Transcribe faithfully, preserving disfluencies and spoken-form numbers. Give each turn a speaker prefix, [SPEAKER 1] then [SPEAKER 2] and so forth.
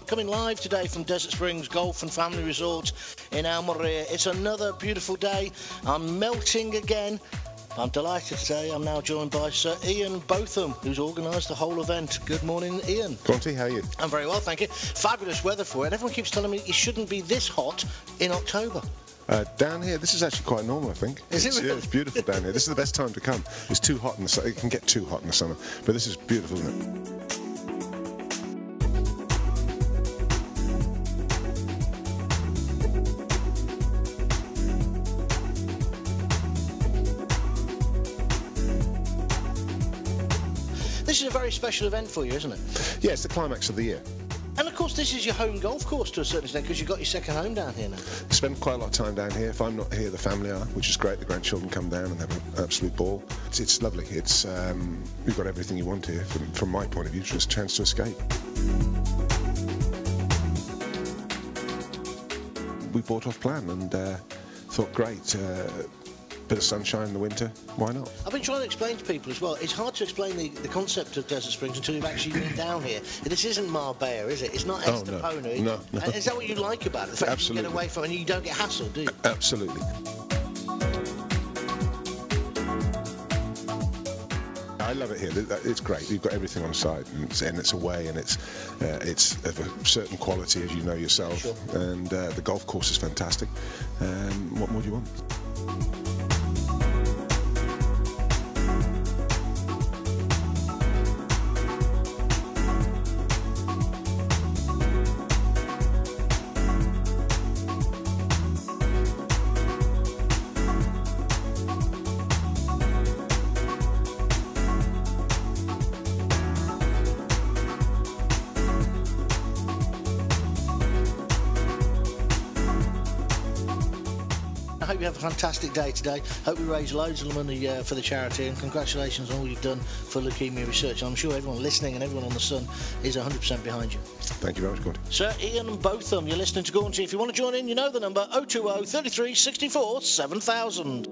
[SPEAKER 1] coming live today from Desert Springs Golf and Family Resort in Almeria. It's another beautiful day. I'm melting again. I'm delighted today. I'm now joined by Sir Ian Botham, who's organised the whole event. Good morning, Ian.
[SPEAKER 2] Conti, how are you?
[SPEAKER 1] I'm very well, thank you. Fabulous weather for it. Everyone keeps telling me it shouldn't be this hot in October.
[SPEAKER 2] Uh, down here, this is actually quite normal, I think.
[SPEAKER 1] Is
[SPEAKER 2] it's,
[SPEAKER 1] it really?
[SPEAKER 2] Yeah, it's beautiful down here. This is the best time to come. It's too hot in the summer. It can get too hot in the summer, but this is beautiful, isn't it?
[SPEAKER 1] This is a very special event for you, isn't it?
[SPEAKER 2] Yeah, it's the climax of the year.
[SPEAKER 1] And of course this is your home golf course to a certain extent, because you've got your second home down here now.
[SPEAKER 2] I spend quite a lot of time down here. If I'm not here, the family are, which is great. The grandchildren come down and have an absolute ball. It's, it's lovely. It's um, We've got everything you want here. From, from my point of view, just a chance to escape. We bought off plan and uh, thought, great, uh, bit of sunshine in the winter, why not?
[SPEAKER 1] I've been trying to explain to people as well, it's hard to explain the, the concept of Desert Springs until you've actually been down here. This isn't Marbella, is it? It's not
[SPEAKER 2] Oh, no.
[SPEAKER 1] Estepona.
[SPEAKER 2] No, no.
[SPEAKER 1] Is that what you like about it? The fact
[SPEAKER 2] Absolutely.
[SPEAKER 1] that you get away from it and you don't get hassled, do you?
[SPEAKER 2] Absolutely. I love it here. It's great. You've got everything on site, and it's, and it's away, and it's uh, it's of a certain quality, as you know yourself.
[SPEAKER 1] Sure.
[SPEAKER 2] And uh, the golf course is fantastic. Um, what more do you want?
[SPEAKER 1] I hope you have a fantastic day today. Hope we raise loads of money uh, for the charity, and congratulations on all you've done for leukemia research. I'm sure everyone listening and everyone on the Sun is one hundred percent behind you.
[SPEAKER 2] Thank you very much, Gordon.
[SPEAKER 1] Sir Ian Botham, you're listening to Gaunty. If you want to join in, you know the number oh two oh, thirty-three, sixty-four, seven thousand.